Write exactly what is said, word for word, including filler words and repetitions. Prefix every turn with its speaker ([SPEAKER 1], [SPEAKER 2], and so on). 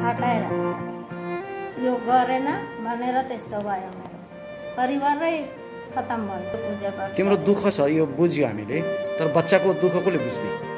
[SPEAKER 1] हटाएर यो गरेन भनेर त्यस्तो भयो मेरो परिवारै खतम भयो पूजापाठ।
[SPEAKER 2] तिम्रो दुःख छ यो बुझ्यो हामीले, तर बच्चाको दुःख कसले बुझ्ने?